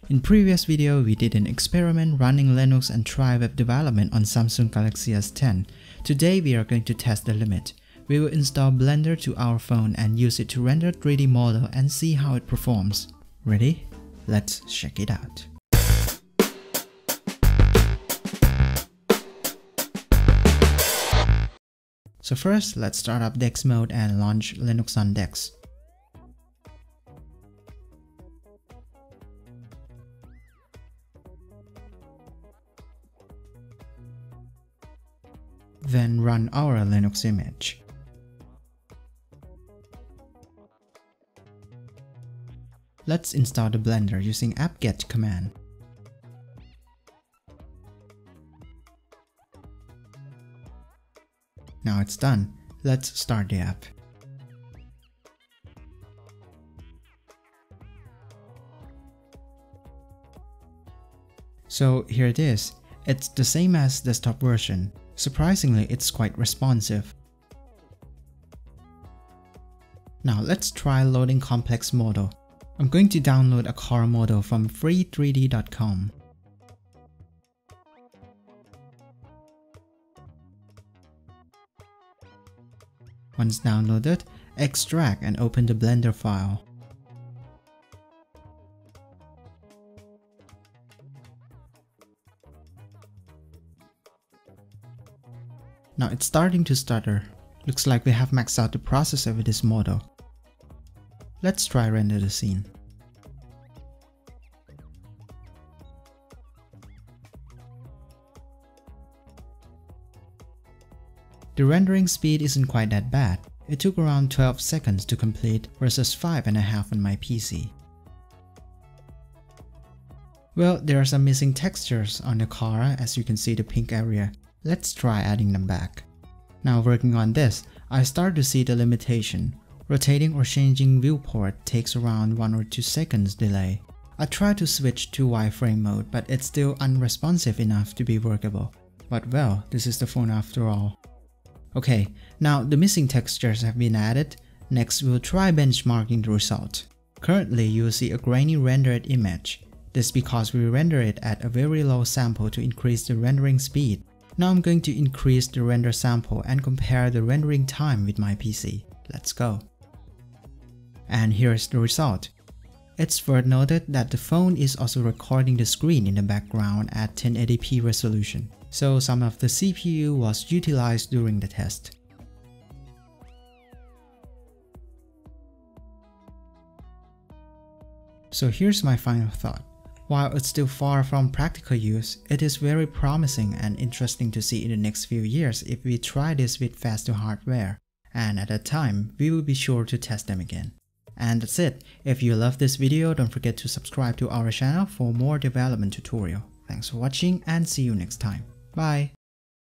In previous video, we did an experiment running Linux and try web development on Samsung Galaxy S10. Today we are going to test the limit. We will install Blender to our phone and use it to render 3D model and see how it performs. Ready? Let's check it out. So first, let's start up DeX mode and launch Linux on DeX. Then run our Linux image. Let's install the Blender using apt-get command. Now it's done. Let's start the app. So here it is. It's the same as desktop version. Surprisingly, it's quite responsive. Now let's try loading complex model. I'm going to download a car model from free3d.com. Once downloaded, extract and open the Blender file. Now it's starting to stutter. Looks like we have maxed out the processor with this model. Let's try render the scene. The rendering speed isn't quite that bad. It took around 12 seconds to complete versus 5.5 on my PC. Well, there are some missing textures on the car, as you can see the pink area. Let's try adding them back. Now working on this, I start to see the limitation. Rotating or changing viewport takes around 1 or 2 seconds delay. I try to switch to wireframe mode, but it's still unresponsive enough to be workable. But well, this is the phone after all. Okay, now the missing textures have been added. Next, we'll try benchmarking the result. Currently, you'll see a grainy rendered image. This is because we render it at a very low sample to increase the rendering speed. Now I'm going to increase the render sample and compare the rendering time with my PC. Let's go. And here's the result. It's worth noted that the phone is also recording the screen in the background at 1080p resolution. So some of the CPU was utilized during the test. So here's my final thought. While it's still far from practical use, it is very promising and interesting to see in the next few years if we try this with faster hardware. And at that time, we will be sure to test them again. And that's it. If you love this video, don't forget to subscribe to our channel for more development tutorial. Thanks for watching and see you next time. Bye!